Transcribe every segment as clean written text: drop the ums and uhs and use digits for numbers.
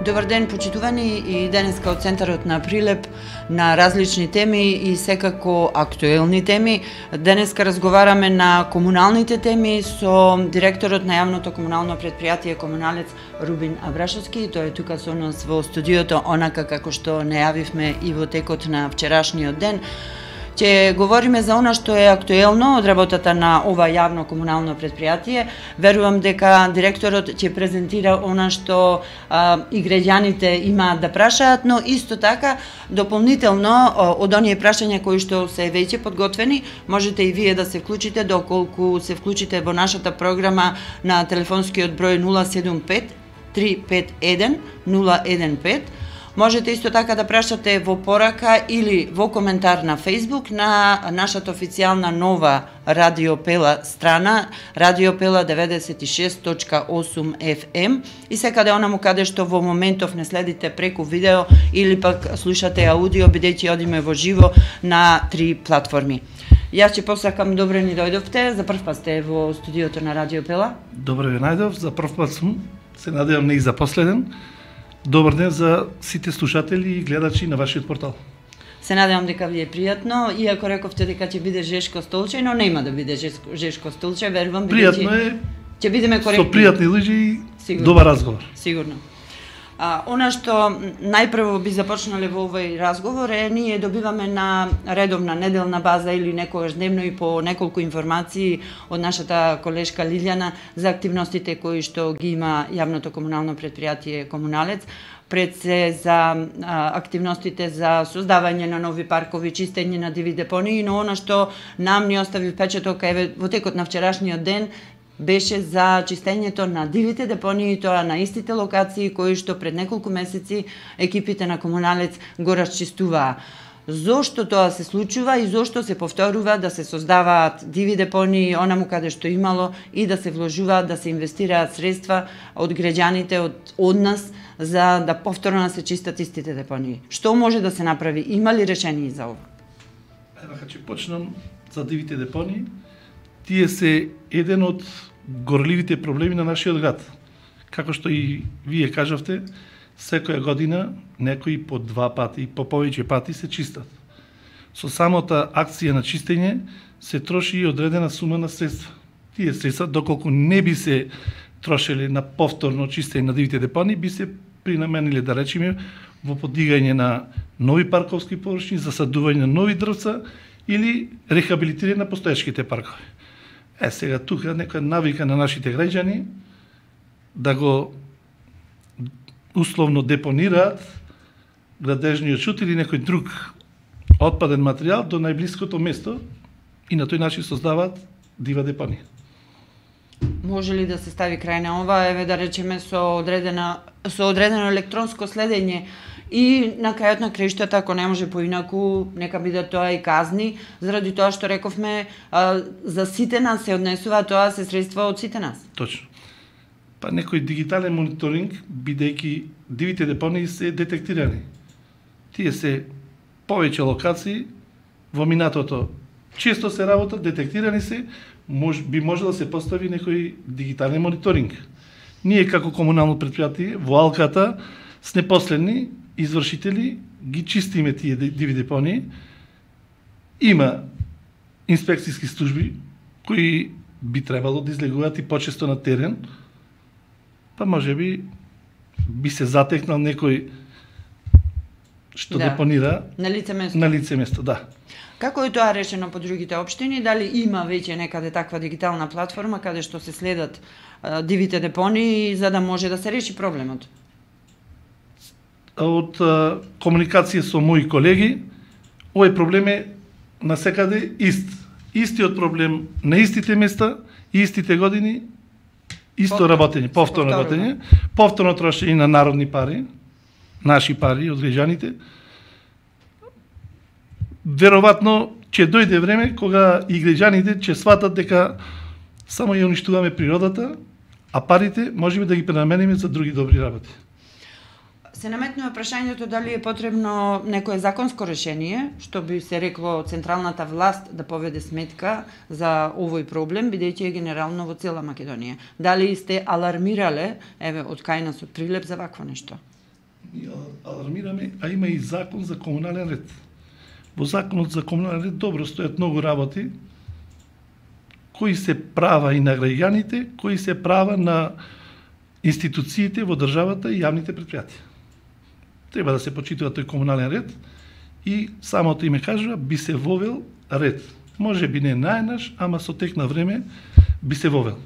Добар ден, почитувани, и денеска од Центарот на Прилеп на различни теми и секако актуелни теми. Денеска разговараме на комуналните теми со директорот на јавното комунално предпријатие Комуналец Рубин Абрашовски. Тој е тука со нас во студиото, онака како што најавивме и во текот на вчерашниот ден. Ќе говориме за она што е актуелно од работата на ова јавно комунално предпријатие. Верувам дека директорот ќе презентира она што и граѓаните имаат да прашаат, но исто така дополнително од оние прашања кои што се веќе подготвени, можете и вие да се вклучите доколку се вклучите во нашата програма на телефонскиот број 075 351 015. Можете исто така да прашате во порака или во коментар на Facebook на нашата официјална нова Радио Пела страна, Радио Пела 96.8 FM, и секаде онаму каде што во моментов не следите преку видео или пак слушате аудио, бидејќи одиме во живо на 3 платформи. Јас ќе посакам добре ни дојдовте, за прв пат сте во студиото на Радио Пела. Добре ви најдов, за прв пат сум, се надевам не и за последен. Добар ден за сите слушатели и гледачи на вашиот портал. Се надевам дека ви е пријатно, иако рековте дека ќе биде жешко столче, но нема да биде жешко столче, верувам. Пријатно е, ќе бидеме коректни. Со пријатни луѓе и добар разговор. Сигурно. Она што најпрво би започнале во овој разговор е, ние добиваме на редовна неделна база или некогаш дневно и по неколку информации од нашата колешка Лилјана за активностите кои што ги има јавното комунално предпријатие Комуналец, пред се за активностите за создавање на нови паркови, чистење на диви депонии, но она што нам ни остави впечаток еве во текот на вчерашниот ден беше за чистењето на дивите депонии, тоа на истите локации кои што пред неколку месеци екипите на Комуналец го расчистуваа. Зошто тоа се случува и зошто се повторува да се создаваат диви депонии онаму каде што имало и да се вложуваат, да се инвестираат средства од граѓаните, од нас, за да повторно се чистат истите депонии. Што може да се направи? Има ли решение за ова? Ева, ќе почнам за дивите депонии. Тие се еден од горливите проблеми на нашиот град. Како што и вие кажавте, секоја година некои по 2 пати, по повеќе пати се чистат. Со самата акција на чистење се троши и одредена сума на средства. Тие средства, доколку не би се трошеле на повторно чистење на дивите депонии, би се принамениле, да речеме, во подигање на нови парковски површини, засадување на нови дрвца или рехабилитирање на постоечките паркови. Сега тука некоја навика на нашите граѓани да го условно депонираат градежниот шут или некој друг отпаден материјал до најблиското место и на тој начин создаваат дива депонија. Може ли да се стави крај на ова, еве да речеме со одредено електронско следење и на крајот на краиштата, ако не може поинаку, нека биде тоа и казни, заради тоа што рековме, за сите нас се однесува, тоа се средства од сите нас. Точно. Па некој дигитален мониторинг, бидејќи дивите депонии се детектирани. Тие се повеќе локации во минатото. Често се работат, детектирани се, би може да се постави некој дигитален мониторинг. Ние како комунално предпријатие во Алката сме последни извршители, ги чистиме тие диви депонии. Има инспекцијски служби кои би требало да излегуваат и почесто на терен, па може би се затекнал некој што депонира на лице место. На лице место, да. Како е тоа решено по другите општини? Дали има веќе некаде таква дигитална платформа каде што се следат дивите депонии за да може да се реши проблемот? Од комуникација со мои колеги, овој проблем е насекаде ист. Истиот проблем на истите места, истите години, исто работење, повторно работење, повторно трошење на народни пари, наши пари од граѓаните. Веројатно ќе дојде време кога и граѓаните ќе сватат дека само ја уништуваме природата, а парите можеме да ги пренамениме за други добри работи. Се наметнува прашањето дали е потребно некое законско решение, што би се рекло централната власт да поведе сметка за овој проблем, бидејќи е генерално во цела Македонија. Дали сте алармирале, еве, од кај нас од Прилеп за вакво нешто? Ние алармираме, а има и закон за комунален ред. Во законот за комунален ред добро стоят многу работи, кои се права и на граѓаните, кои се права на институциите во државата и јавните предпријатија. Треба да се почитува тој комунален ред и самото име кажува би се вовел ред. Може би не најнаш, ама со тек на време би се вовел.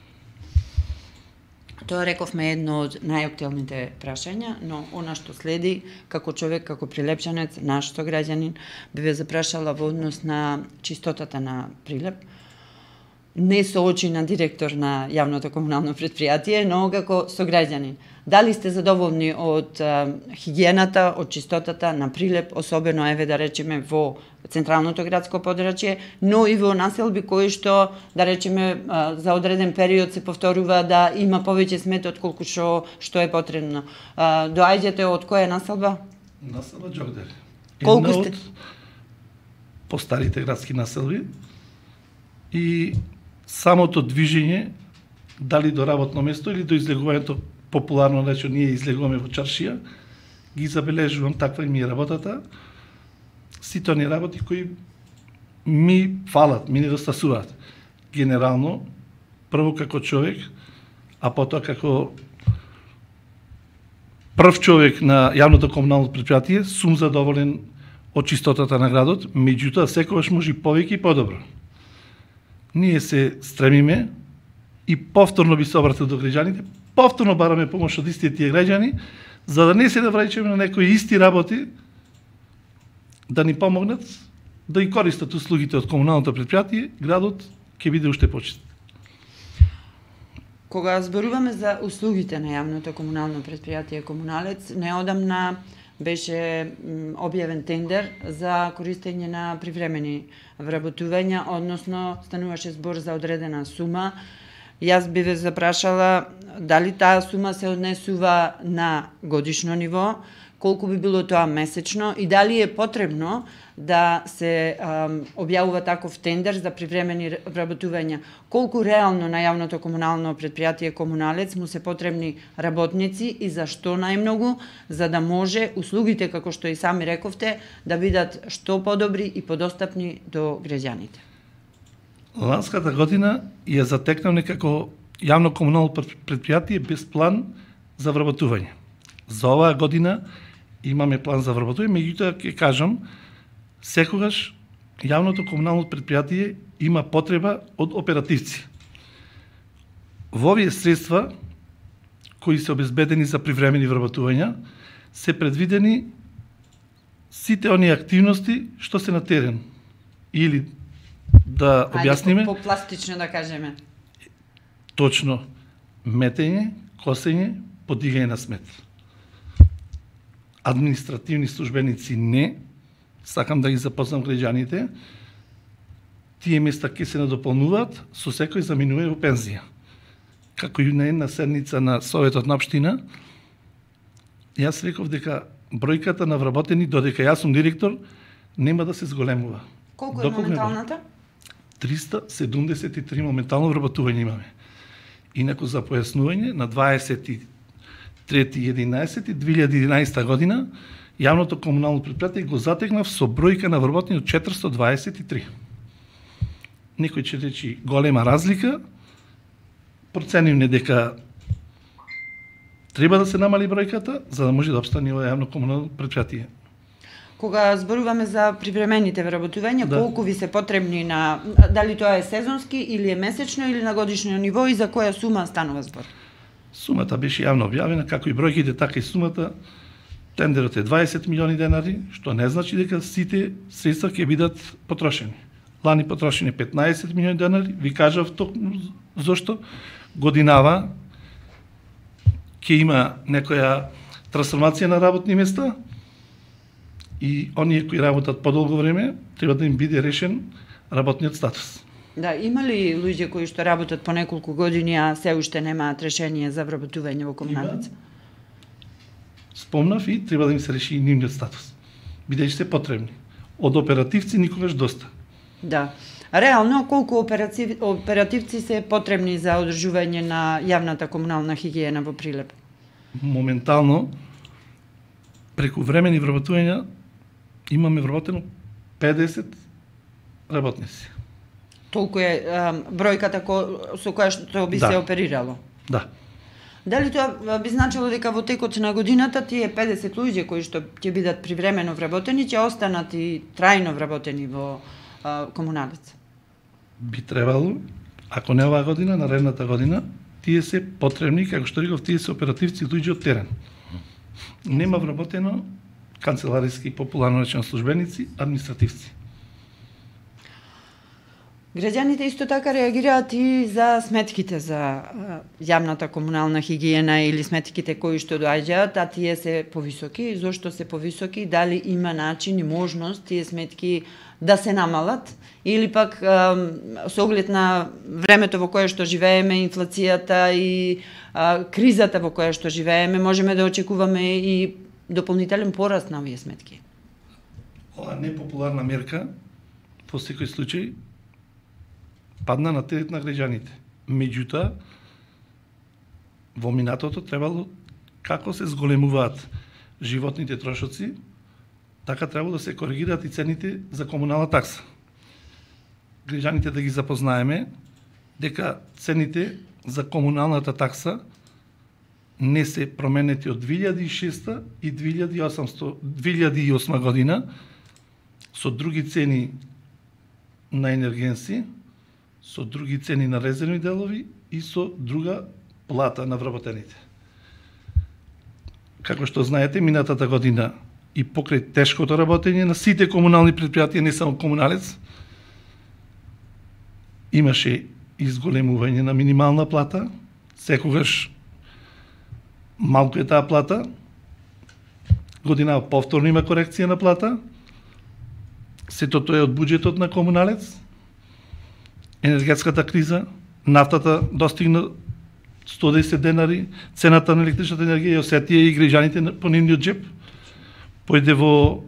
Тоа рековме едно од најактуелните прашања, но она што следи, како човек, како прилепчанец, наш сограѓанин, би ве запрашала во однос на чистотата на Прилеп. Не со очи на директор на јавното комунално предпријатие, но како сограѓанин. Дали сте задоволни од хигиената, од чистотата на Прилеп, особено еве да речеме во централното градско подрачје, но и во населби кои што, да речеме, за одреден период се повторува да има повеќе смет отколку што е потребно. Доаѓате од која населба? Населба Џогдер. Колку сте? Од постарите градски населби и самото движење, дали до работно место или до излегувањето, популарно речено ние излегуваме во чаршија, ги забележувам, таква и ми е работата. Сите оние работи кои ми фалат, ми недостасуваат. Генерално, прво како човек, а потоа како прв човек на јавното комунално предпријатие, сум задоволен од чистотата на градот, меѓутоа секогаш може и повеќе и подобро. Ние се стремиме и повторно би се обратил до граѓаните, повторно бараме помош од истите тие граѓани, за да не се да враќаме на некои исти работи, да ни помогнат да и користат услугите од комуналното предпријатие, градот ќе биде уште почист. Кога зборуваме за услугите на јавното комунално предпријатие Комуналец, неодамна беше објавен тендер за користење на привремени вработувања, односно стануваше збор за одредена сума. Јас би ве запрашала дали таа сума се однесува на годишно ниво, колку би било тоа месечно и дали е потребно да се објавува таков тендер за привремени вработувања. Колку реално на јавното комунално предпријатие Комуналец му се потребни работници и зашто најмногу, за да може услугите, како што и сами рековте, да бидат што подобри и подостапни до граѓаните. Ланската година ја затекнавме како јавно комунално предпријатие без план за вработување. За оваа година имаме план за вработување, меѓутоа ќе кажам, секогаш јавното комунално предпријатие има потреба од оперативци. Во овие средства кои се обезбедени за привремени вработувања се предвидени сите оние активности што се на терен. Или да објасниме по-пластично да кажеме. Точно, метење, косење, подигање на смет. Административни службеници не, сакам да ги запознам граѓаните, тие места ќе се надополнуваат, со секој заминува во пензија. Како и на една седница на Советот на општина, јас реков дека бројката на вработени, додека јас сум директор, нема да се зголемува. Колку е моменталната? 373 моментално вработување имаме. Инаку за појаснување, на 23.11.2011 година јавното комунално предпријатие го затегнав со бројка на вработени од 423. Некој ќе речи голема разлика, проценивме дека треба да се намали бројката, за да може да опстане ова јавно комунално предпријатие. Кога зборуваме за привремените вработувања, да, колку ви се потребни на, дали тоа е сезонски или е месечно или на годишно ниво и за која сума станува збор? Сумата беше јавно објавена, како и бројките, така и сумата. Тендерот е 20 милиони денари, што не значи дека сите средства ќе бидат потрошени. Лани потрошени 15 милиони денари, ви кажав токму зошто годинава ќе има некоја трансформација на работни места и оние кои работат подолго време треба да им биде решен работниот статус. Да, има ли луѓе кои што работат по неколку години, а се уште немаат решение за вработување во Комуналец? Спомнав и треба да им се реши и нивниот статус, бидејќи се потребни. Од оперативци никогаш доста. Да. Реално, колку оперативци се потребни за одржување на јавната комунална хигиена во Прилеп? Моментално преку времени вработувања имаме вработено 50 работници. Толку е бројката со која што би се оперирало? Да. Дали тоа би значило дека во текот на годината тие 50 луѓе кои што ќе бидат привремено вработени ќе останат и трајно вработени во Комуналец? Би требало, ако не оваа година, наредната година, тие се потребни, како што реков, тие се оперативци луѓе од терен. Нема вработено канцелариски, популарно речено службеници, административци. Граѓаните исто така реагираат и за сметките за јавната комунална хигиена или сметките кои што доаѓаат, а тие се повисоки. Зошто се повисоки? Дали има начин и можност тие сметки да се намалат? Или пак со оглед на времето во кое што живееме, инфлацијата и кризата во која што живееме, можеме да очекуваме и дополнителен пораст на овие сметки? Ова непопуларна мерка, во секој случај, падна на терет на граѓаните. Меѓутоа, во минатото требало, како се зголемуваат животните трошоци, така требало да се коригираат и цените за комунална такса. Граѓаните да ги запознаеме дека цените за комуналната такса не се променети од 2006 и 2008 година со други цени на енергенси, со други цени на резервни делови и со друга плата на вработените. Како што знаете, минатата година и покрај тешкото работење на сите комунални предпријатија, не само Комуналец, имаше изголемување на минимална плата, секогаш малку е таа плата, година повторно има корекција на плата, сето тоа е од буџетот на Комуналец, енергетската криза, нафтата достигна 110 денари, цената на електричната енергија ја осетија и граѓаните по нивниот джеп, појде во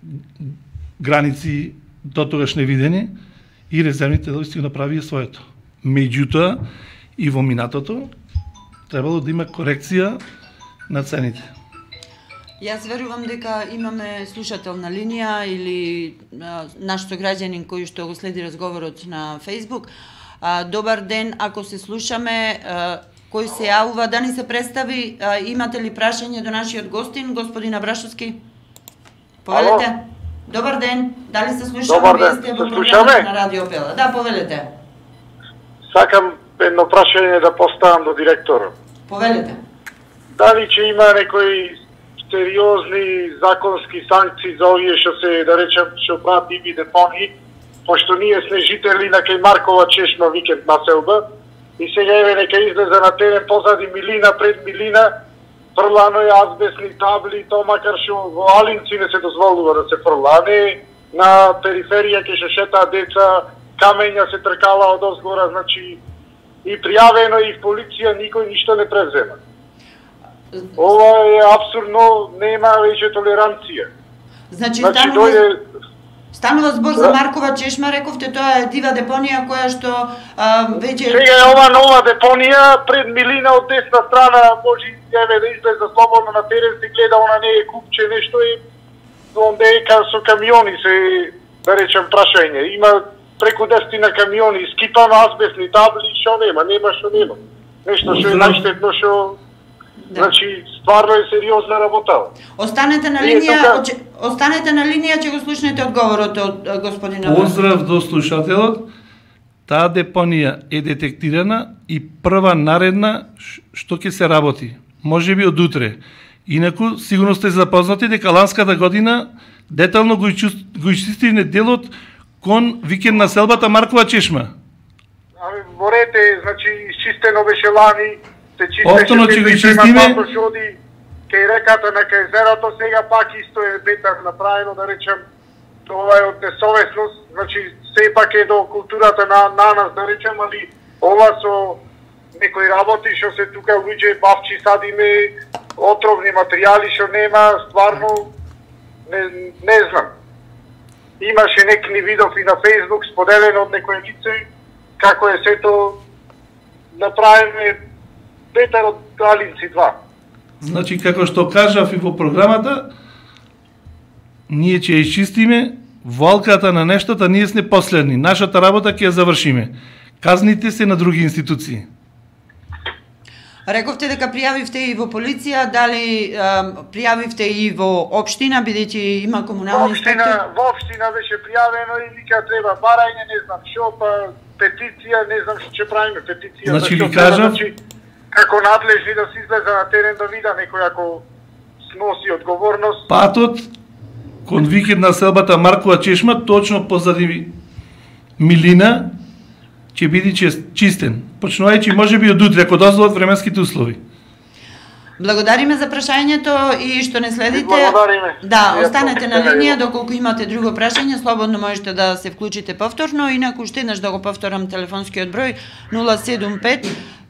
граници дотогаш невидени и резервните делови си го направија своето. Меѓутоа, и во минатото требало да има корекција на цените. Јас верувам дека имаме слушател на линија или наш сограѓанин кој што го следи разговорот на Facebook. Добар ден, ако се слушаме, кој се јавува да ни се представи, имате ли прашање до нашиот гостин, господин Абрашовски? Повелете. Ало? Добар ден, дали се слушаме? Вие сте во програмата на Радио Пела. Да, повелете. Сакам едно прашање да поставам до директорот. Повелете. Дали ќе има некои сериозни законски санкции за овие што се, да речем, што прават иви депони, пошто ние сме жители на кај Маркова чешма викенд населба и сега еве нека излезе на терен позади милина, пред милина, фрлано е азбестни табли, то макар што во Алинци не се дозволува да се фрла, не на периферија ке што шетаат деца, камења се тркала од озгора, значи и пријавено и в полиција никој ништо не превзема. Ова е абсурдно, нема веќе толеранција. Значи станува збор за Маркова чешма, рековте, тоа е дива депонија која што веќе... Сега е ова нова депонија, пред милина од десна страна, може еве да излезе слободно на терен, се гледа, она не е купче, нешто е, онде е со камиони се, да речем, прашање. Има преку 10 на камиони, скипано азбестни табли, што нема, што нема. Нешто што е најштетно, што... Да. Значи, стварно е сериозна работа. Останете на линија, ќе го слушнете одговорот од господина. Поздрав до слушателот. Таа депонија е детектирана и прва наредна што ќе се работи. Можеби од утре. Инаку, сигурно сте запознати дека ланската година детално го изчистивме делот кон викенд населбата Маркова чешма. Морете, значи, изчистено беше лани, се Оптано ќе го изчистиме. Кај реката на Кајзерото, сега пак исто е ветар направено, да речем, тоа е од несовесност, значи, сепак е до културата на нас, да речем, али ова со некои работи, што се тука луѓе бавчи садиме, отровни материјали што нема, стварно, не знам. Имаше некни видов и на Facebook, споделено од некој лице, како е сето направено ветер од Алинци 2. Значи, како што кажав и во програмата, ние ќе ја изчистиме волката на нештата, ние сме последни. Нашата работа ќе ја завршиме. Казните се на други институции. Рековте дека пријавивте и во полиција, дали пријавивте и во општина, бидејќи има комунални инспектори? Во општина беше пријавено и вика треба барање, не знам што, па петиција, не знам што ќе правиме петиција. Значи ви кажам, како надлежни да се излезе на терен да вида некој ако сноси одговорност. Патот кон викид на селбата Маркова чешма, точно позади милина, ќе биде чистен. Почнувајќи можеби од утре, ако дозволат временските услови. Благодариме за прашањето и што не следите. Благодариме. Да, останете на линија, доколку имате друго прашање, слободно можете да се вклучите повторно, инаку уште еднаш да го повторам телефонскиот број 075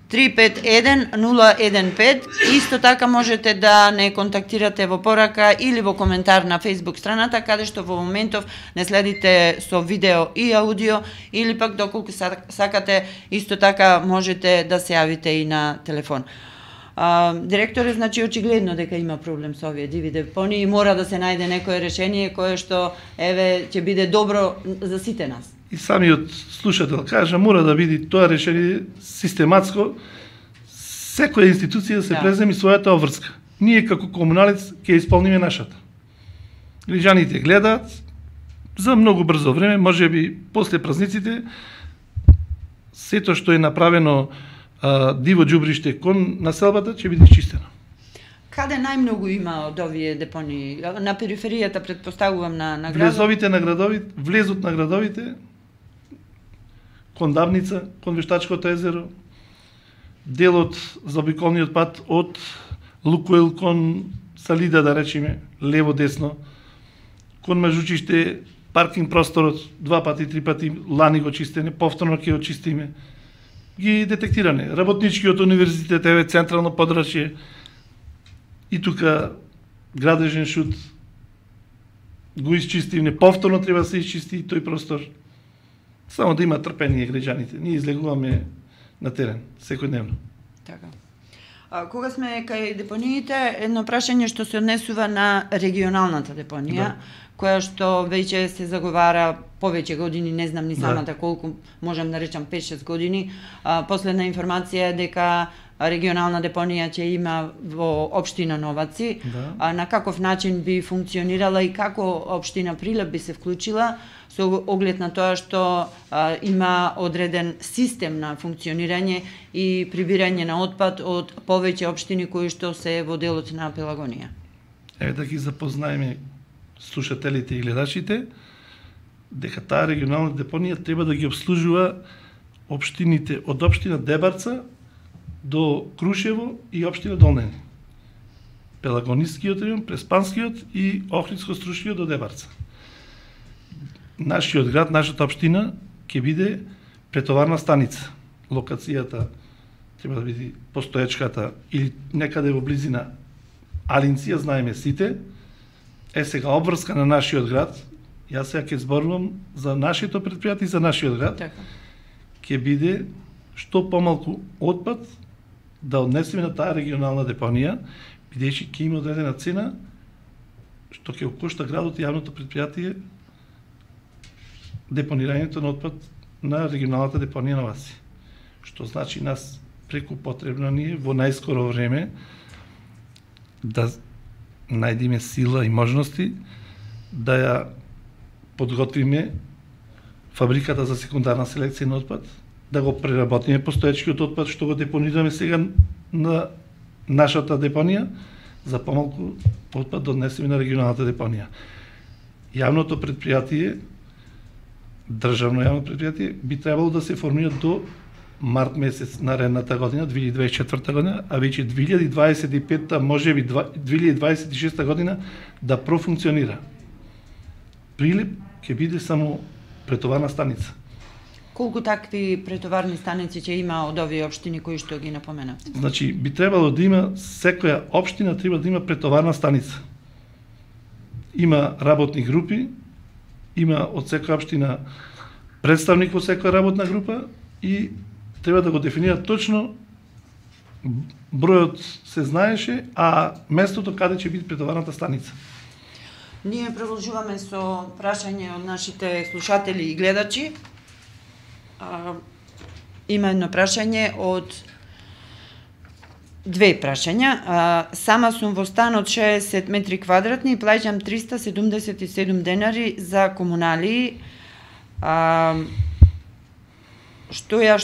351-015. Исто така можете да не контактирате во порака или во коментар на Facebook страната, каде што во моментов не следите со видео и аудио, или пак доколку сакате, исто така можете да се јавите и на телефон. Директоре, значи очигледно дека има проблем со овие диви депонии и мора да се најде некое решение кое што еве ќе биде добро за сите нас. И самиот слушател кажа, мора да биде тоа решение систематско, секоја институција да се преземи својата обврска. Ние како комуналец ќе исполниме нашата. Граѓаните гледаат за многу брзо време, можеби после празниците, сето што е направено диво џубриште кон населбата ќе биде чистено. Каде најмногу има од овие депонии? На периферијата, предпоставувам, на градот? Влезот на градовите, кон Давница, кон Вештачкото езеро, делот за обиколниот пат од Лукойл кон Салида, да речеме, лево-десно, кон Мажучиште, паркинг просторот, 2 пати, 3 пати, лани го чистене, повторно ќе го чистиме. Ги детектиране. Работничкиот универзитет, еве централно подрачје, и тука градежен шут го изчистивме, повторно треба да се изчисти и тој простор. Само да има трпение граѓаните. Ние излегуваме на терен секојдневно. Така. Кога сме кај депониите, едно прашање што се однесува на регионалната депонија, која што веќе се заговара повеќе години, не знам ни самата колку, можам да речам 5-6 години. Последна информација е дека регионална депонија ќе има во општина Новаци. На каков начин би функционирала и како општина Прилеп би се вклучила со оглед на тоа што има одреден систем на функционирање и прибирање на отпад од повеќе општини кои што се во делот на Пелагонија. Еве да ги запознаеме слушателите и гледачите дека таа регионална депонија треба да ги обслужува општините од општина Дебарца до Крушево и општина Долнени. Пелагонискиот район, Преспанскиот и Охридско-Струшкиот до Дебарца. Нашиот град, нашата општина ќе биде претоварна станица. Локацијата треба да биде постоечката или некаде во близина Алинција, знаеме сите. Сега обврска на нашиот град, јас сега ќе зборувам за нашето предпријатие и за нашиот град, ќе биде што помалку отпад да однесеме на таа регионална депонија, бидејќи ќе има одредена цена што ќе кошта градот и јавното предпријатие депонирањето на отпад на регионалната депонија на Васи. Што значи нас преку потребно ни е во најскоро време да најдиме сила и можности да ја подготвиме фабриката за секундарна селекција на отпад, да го преработиме постоечкиот отпад што го депонираме сега на нашата депонија, за помалку отпад да однесеме на регионалната депонија. Јавното предпријатие, државно јавно предпријатие, би требало да се формира до март месец наредната година, 2024 година, а веќе 2025, можеби 2026 година да профункционира. Прилеп ќе биде само претоварна станица. Колку такви претоварни станици ќе има од овие општини кои што ги напоменавте? Значи, би требало да има, секоја општина треба да има претоварна станица. Има работни групи, има од секоја општина представник во секоја работна група и треба да го дефинира точно, бројот се знаеше, а местото каде ќе биде претоварната станица. Ние продолжуваме со прашање од нашите слушатели и гледачи. Има едно прашање од две прашања. Сама сум во стан од 60 метри квадратни и плаќам 377 денари за комунали. Што ја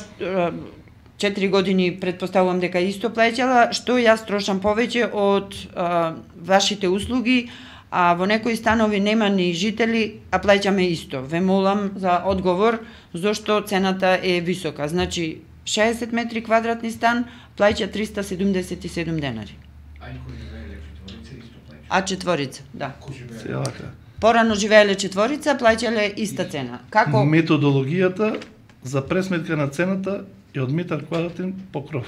4 години претпоставувам дека исто плаќала, што јас трошам повеќе од вашите услуги, а во некои станови нема ни жители, а плаќаме исто. Ве молам за одговор зошто цената е висока. Значи 60 метри квадратни стан плаќа 377 денари. А кој живееле четворица исто плаќа? А четворица, да. Целака. Порано живееле четворица, плаќале иста цена. Како? Методологијата за пресметка на цената е од метар квадратен покров.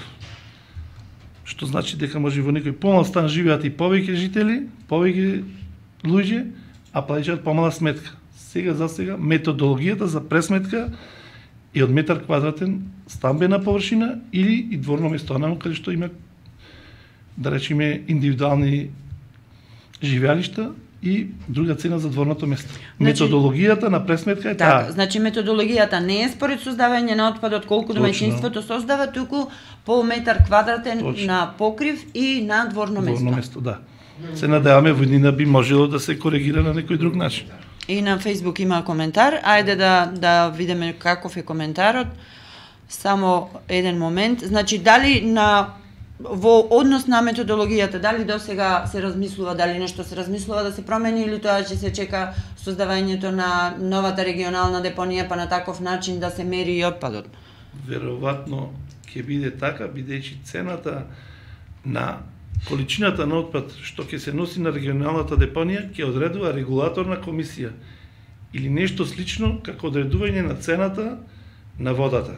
Што значи дека може во некој помал стан живеат и повеќе жители, повеќе луѓе, а плаќаат помала сметка. Сега за сега методологијата за пресметка е од метар квадратен стамбена површина или и дворно место, онаму каде што има, да речеме, индивидуални живеалишта и друга цена за дворното место. Значи, методологијата на пресметка е таа. Така, значи методологијата не е според создавање на отпадот колку домаќинството создава, туку по метар квадратен на покрив и на дворно место. Дворно место, да. Се надеваме во иднина би можело да се коригира на некој друг начин. И на Facebook има коментар. Ајде да видиме каков е коментарот. Само еден момент. Значи, дали во однос на методологијата, дали до сега се размислува, дали нешто се размислува да се промени или тоа ќе се чека создавањето на новата регионална депонија па на таков начин да се мери и отпадот? Веројатно ќе биде така, бидејќи цената на количината на отпад што ќе се носи на регионалната депонија ќе одредува регулаторна комисија или нешто слично како одредување на цената на водата.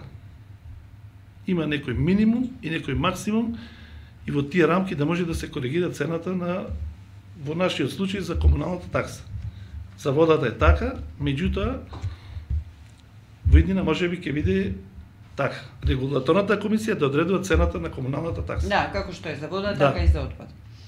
Има некој минимум и некој максимум и во тие рамки да може да се коригира цената на, во нашиот случај, за комуналната такса. За водата е така, меѓутоа во иднина можеби ќе биде така. Регулаторната комисија да одредува цената на комуналната такса. Да, како што е за вода, Да. така и за отпад.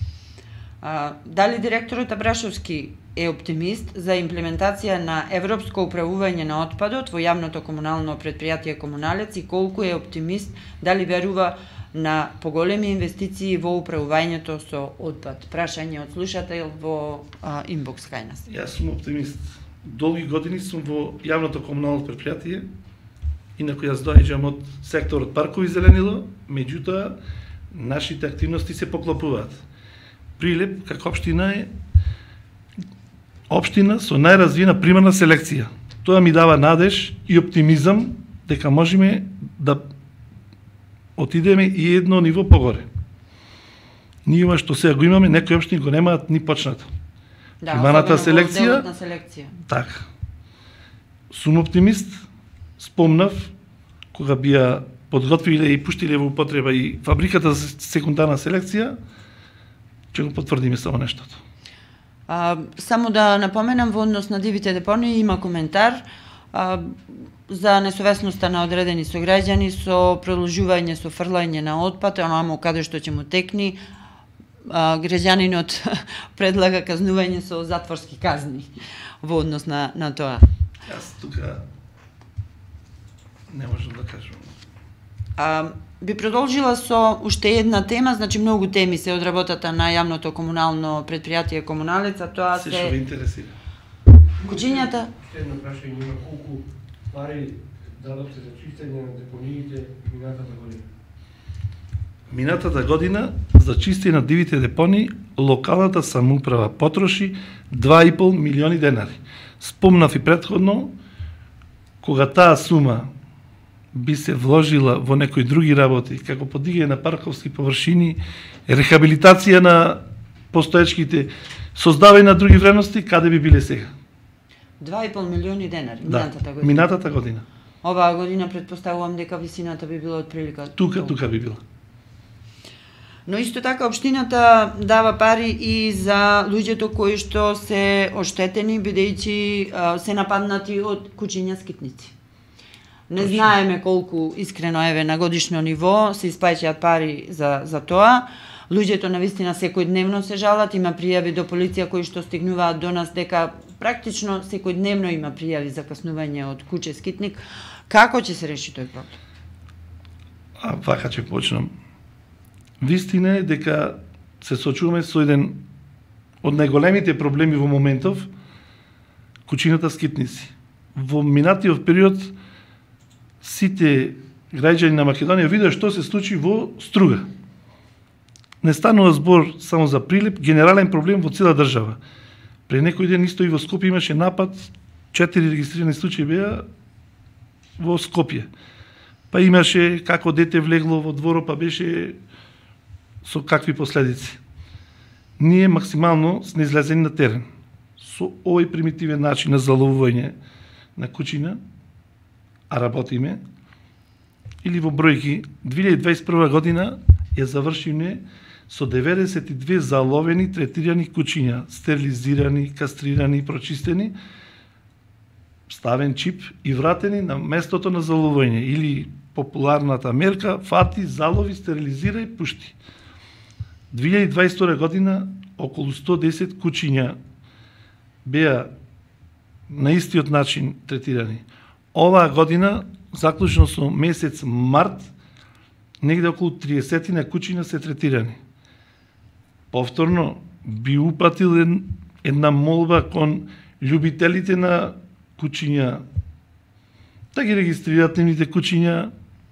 Дали директорот Абрашовски е оптимист за имплементација на европско управување на отпадот во јавното комунално претпријатие Комуналец и колку е оптимист, дали верува на поголеми инвестиции во управувањето со отпад? Прашање од слушател во инбокс кај нас. Јас сум оптимист. Долги години сум во јавното комунално претпријатие, инаку јас доаѓам од секторот паркови зеленило, меѓутоа нашите активности се поклопуваат. Прилеп, како општина, е општина со најразвиена примарна селекција. Тоа ми дава надеж и оптимизам дека можеме да отидеме и едно ниво погоре. Ние ова што сега го имаме, некои општини го немаат ни почнато. Да, примарната особено во селекција, делот на селекција. така. Сум оптимист, спомнав кога би ја подготвиле и пуштиле во употреба и фабриката за секундарна селекција, ќе го потврдиме само нештото. Само да напоменам, во однос на дивите депонии има коментар за несовесноста на одредени сограѓани со продолжување со фрлање на отпад, онаму каде што ќе му текни. Граѓанинот предлага казнување со затворски казни во однос на тоа. Јас тука не можам да кажам. Би продолжила со уште една тема, значи многу теми се од работата на јавното комунално претпријатие Комуналец, а тоа Се што ве интересира. куќињата. Уште едно прашање, има колку пари дадовте за чистење на депониите минатата година? Минатата година за чистење на дивите депонии локалната самоуправа потроши 2,5 милиони денари. Спомнав и претходно, кога таа сума би се вложила во некои други работи, како подигање на парковски површини, рехабилитација на постоечките, создавање на други вредности, каде би биле сега? 2,5 милиони денари Да, минатата година. минатата година. Оваа година претпоставувам дека висината би била отприлика. Тука би била. Но исто така општината дава пари и за луѓето кои што се оштетени бидејќи се нападнати од куќиња скитници. Не знаеме колку искрено еве на годишно ниво се исплаќаат пари за тоа. Луѓето навистина секојдневно се жалат, има пријави до полиција кои што стигнуваат до нас дека практично секојдневно има пријави за каснување од куче скитник. Како ќе се реши тој проблем? Вака ќе почнам. Вистина е дека се соочуваме со еден од најголемите проблеми во моментов, кучината скитници. Во минатиот период сите граѓани на Македонија видеа што се случи во Струга. Не станува збор само за Прилеп, генерален проблем во цела држава. Пред некој ден исто и во Скопје имаше напад, 4 регистрирани случаи беа во Скопје. Па имаше како дете влегло во дворот, па беше со какви последици. Ние максимално сме излезени на терен. Со овој примитивен начин на заловување на кучина, а работиме, или во бројки, 2021 година ја завршиме со 92 заловени, третирани кучиња, стерилизирани, кастрирани, прочистени, ставен чип и вратени на местото на заловување, или популарната мерка фати, залови, стерилизира и пушти. 2022 година околу 110 кучиња беа на истиот начин третирани. Оваа година, заклучно со месец март, негде околу 30 на кучиња се третирани. Повторно би упатил една молба кон љубителите на кучиња да ги регистрираат нивните кучиња,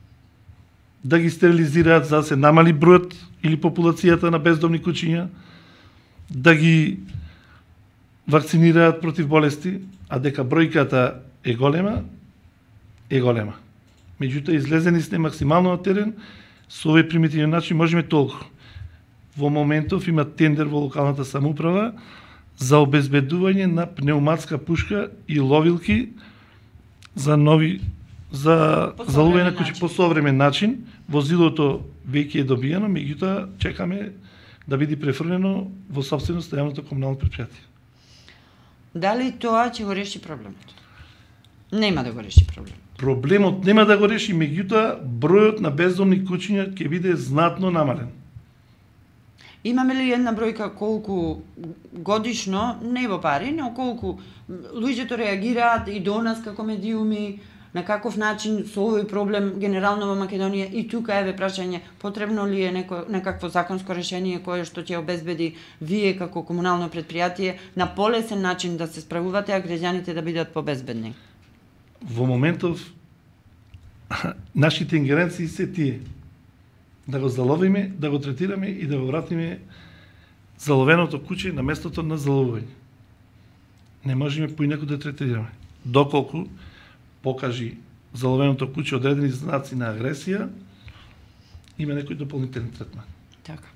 да ги стерилизираат за да се намали бројот или популацијата на бездомни кучиња, да ги вакцинираат против болести, а дека бројката е голема, е голема. Меѓутоа, излезени сте максимално на терен, со овој примитивен начин можеме толку. Во моментов има тендер во локалната самоуправа за обезбедување на пнеуматска пушка и ловилки за заловување на кучи по современ начин. Возилото веќе е добиено, меѓутоа чекаме да биде префрлено во собственост на јавното комунално предпријатие. Дали тоа ќе го реши проблемот? Нема да го реши проблемот. Проблемот нема да го реши, меѓутоа бројот на бездомни кучиња ќе биде знатно намален. Имаме ли една бројка колку годишно, не во пари, но колку луѓето реагираат и до нас како медиуми, на каков начин со овој проблем генерално во Македонија, и тука еве прашање, потребно ли е некакво законско решение кое што ќе обезбеди вие како комунално предпријатие на полесен начин да се справувате, а граѓаните да бидат побезбедни? Во моментов нашите ингеренции се тие. Да го заловиме, да го третираме и да го вратиме заловеното куче на местото на заловување. Не можеме поинаку да третираме. Доколку покажи заловеното куче одредени знаци на агресија, има некој дополнителен третман. Така.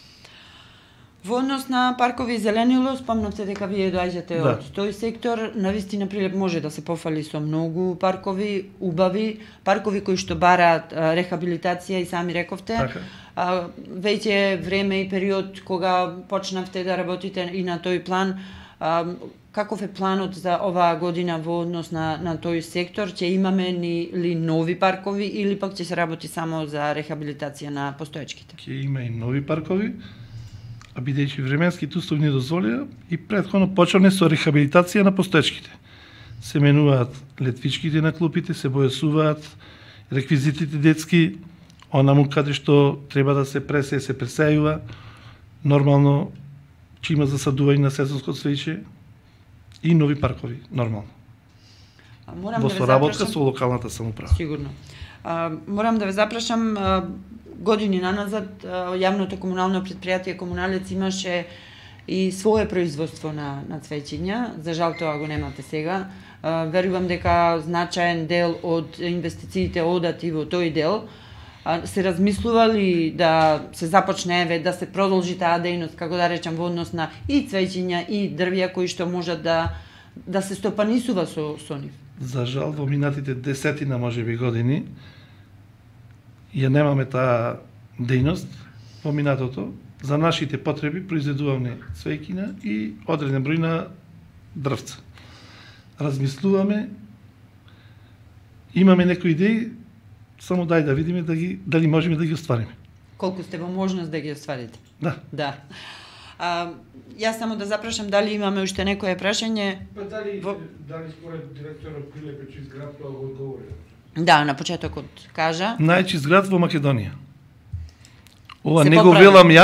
Во однос на паркови и зеленило, спомнавте дека вие доаѓате од тој сектор. Навистина Прилеп може да се пофали со многу паркови, убави, паркови кои што бараат рехабилитација и сами рековте. Така. Веќе време и период кога почнавте да работите и на тој план. Каков е планот за оваа година во однос на тој сектор? Ќе имаме ли нови паркови или пак ќе се работи само за рехабилитација на постоечките? Ќе има и нови паркови, а бидејќи временските услови не дозволија, и претходно почнавме со рехабилитација на постоечките. Се менуваат летвичките на клупите, се бојасуваат реквизитите детски, онаму каде што треба да се пресејува, нормално ќе има засадување на сезонско цвеќе и нови паркови, нормално. Во соработка со локалната самоуправа. Сигурно. Морам да ве запрашам, години наназад јавното комунално предпријатие Комуналец имаше и свое производство на цвеќиња. За жал тоа го немате сега. Верувам дека значаен дел од инвестициите одат и во тој дел. Се размислува ли да се започне да се продолжи таа дејност, како да речам, во однос на и цвеќиња и дрвја кои што можат да се стопанисува со нив? За жал, во минатите десетина можеби години ја немаме таа дејност во минатото. За нашите потреби произведуваме цвеќиња и одреден број на дрвца. Размислуваме, имаме некои идеи, само дај да видиме дали можеме да ги оствариме. Колку сте во можност да ги остварите? Да. Да. Јас само да запрашам дали имаме уште некое прашање. Па дали според директорот Прилеп е чист град, тоа го одговори? Да, на почетокот кажа. Најчист град во Македонија. Ова Се не го поправи. велам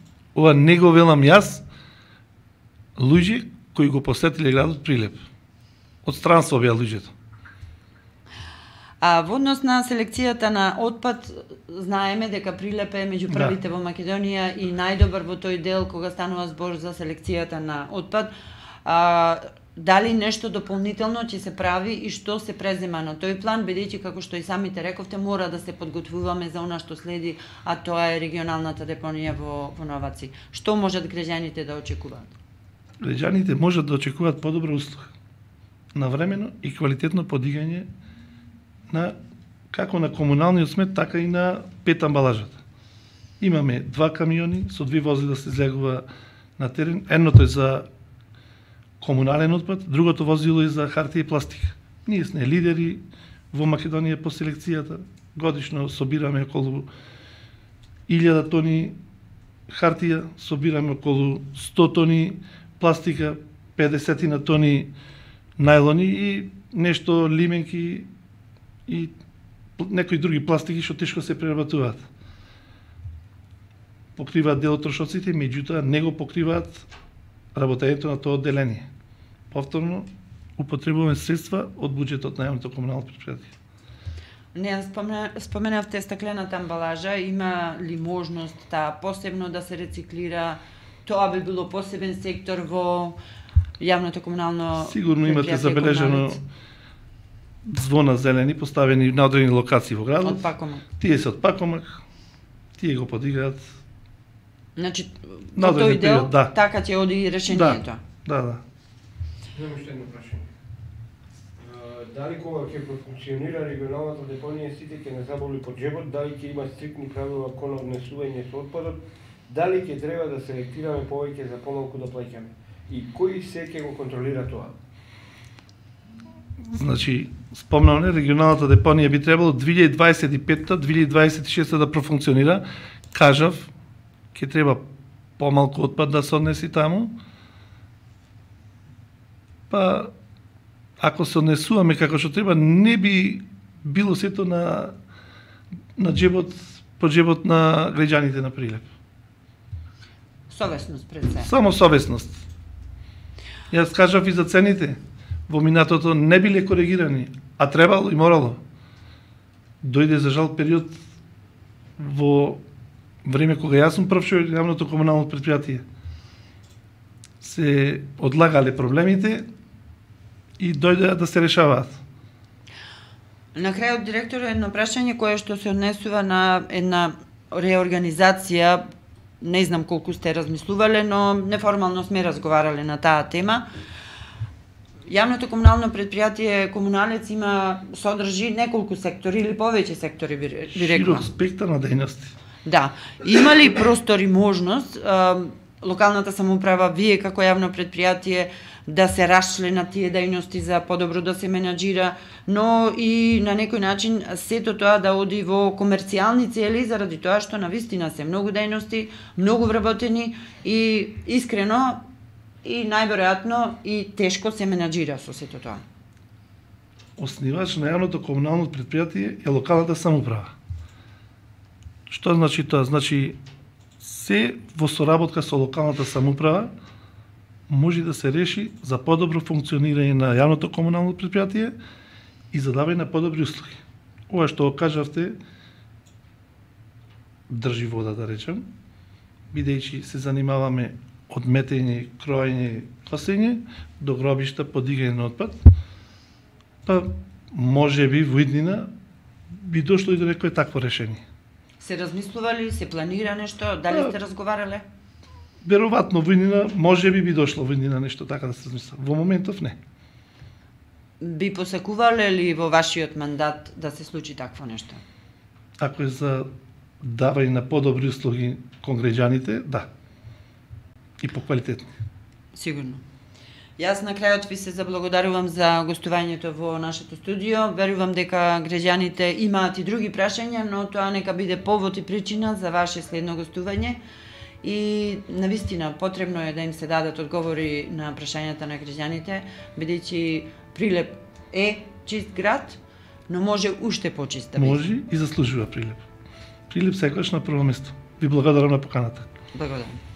јас, луѓе кои го посетиле градот Прилеп. Од странство беа луѓето. А во однос на селекцијата на отпад, знаеме дека Прилеп е меѓу првите во Македонија и најдобар во тој дел кога станува збор за селекцијата на отпад. Дали нешто дополнително ќе се прави и што се презема на тој план, бидејќи како што и самите рековте, мора да се подготвуваме за она што следи, а тоа е регионалната депонија во Новаци. Што можат граѓаните да очекуваат? Граѓаните можат да очекуваат подобра услуга, навремено и квалитетно подигање на како на комуналниот смет, така и на пет амбалажата. Имаме 2 камиони со 2 возила се излегува на терен. Едното е за комунален отпад, другото возило е за хартија и пластика. Ние сме лидери во Македонија по селекцијата. Годишно собираме околу 1000 тони хартија, собираме околу 100 тони пластика, 50 на тони најлони и нешто лименки и некои други пластики што тешко се преработуваат. Покриваат дел од трошоците, меѓутоа не го покриваат работењето на тоа одделение. Повторно, употребуваме средства од буџетот на јавното комунално претпријатие. Не, споменавте стаклената амбалажа, има ли можност таа посебно да се рециклира? Тоа би било посебен сектор во јавното комунално Сигурно имате претпријатие забележано Комуналец. звона зелени поставени на одредени локации во градот. Од пакомак. Тие се од пакомак, тие го подигаат. Значи, На во одреден тој дел, период, да. така ќе оди и решението. Да. Имам уште едно прашање. Дали кога ќе профункционира регионалната депонија сите ќе не заболи по джебот, дали ќе има стриктни правила кон однесување со отпадот, дали ќе треба да селектираме повеќе за помалку да плаќаме? И кој се ќе го контролира тоа? Значи, спомнавме, регионалната депонија би требало 2025-2026 да профункционира. Кажав, ќе треба помалку отпад да се однеси таму. Па, ако се однесуваме како што треба, не би било сето на джебот, по джебот на граѓаните на Прилеп. Совесност пред се. Само совесност. Јас кажав и за цените. Во минатото не биле коригирани, а требало и морало. Дојде за жал период во време кога јас сум прв човек на јавното комунално претпријатие. Се одлагале проблемите и дојде да се решаваат. На крајот, директор, едно прашање кое што се однесува на една реорганизација. Не знам колку сте размислувале, но неформално сме разговарале на таа тема. Јавното комунално претпријатие Комуналец содржи неколку сектори или повеќе сектори, би рекла. Широк спектар на дејности. Да. Има ли простор и можност локалната самоуправа, вие како јавно претпријатие, да се расчлена тие дејности за подобро да се менаџира, но и на некој начин сето тоа да оди во комерцијални цели, заради тоа што навистина се многу дејности, многу вработени и искрено и најверојатно и тешко се менаџира со сето тоа. Оснивач на јавното комунално претпријатие е локалната самоуправа. Што значи тоа? Значи, се во соработка со локалната самоуправа може да се реши за подобро функционирање на јавното комунално претпријатие и за давање на подобри услуги. Ова што го кажавте држи вода, да речем, бидејќи се занимаваме од метење, кроење, косење до гробишта, подигање на отпад, па може би во иднина би дошло и до некое такво решение. Се размислували, се планира нешто, дали сте разговарале? Веројатно во иднина, може би дошло во иднина нешто така да се размисла. Во моментов не. Би посакувале ли во вашиот мандат да се случи такво нешто? Ако е за давање на подобри услуги кон граѓаните, да. И поквалитетни. Сигурно. Јас на крајот ви се заблагодарувам за гостувањето во нашето студио. Верувам дека граѓаните имаат и други прашања, но тоа нека биде повод и причина за ваше следно гостување. и навистина потребно е да им се дадат одговори на прашањата на граѓаните, бидејќи Прилеп е чист град, но може уште почист да биде. Може и заслужува Прилеп. Прилеп секогаш на прво место. Ви благодарам на поканата. Благодарам.